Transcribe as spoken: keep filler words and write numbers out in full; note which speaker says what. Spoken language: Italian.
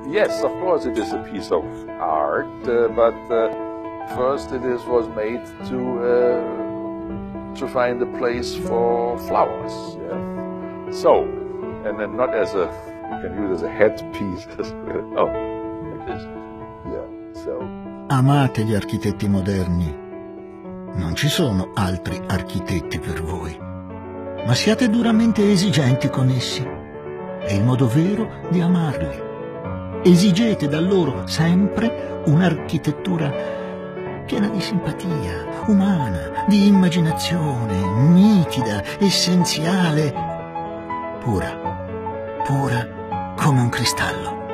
Speaker 1: Yes, of course it is a piece of art, uh, but uh, first it is, was made to uh, to find a place for flowers. Yeah? So, and then not as a, you can use it as a headpiece as well. Oh, like this. Yeah, so.
Speaker 2: Amate gli architetti moderni. Non ci sono altri architetti per voi, ma siate duramente esigenti con essi. È il modo vero di amarli. Esigete da loro sempre un'architettura piena di simpatia, umana, di immaginazione, nitida, essenziale, pura, pura come un cristallo.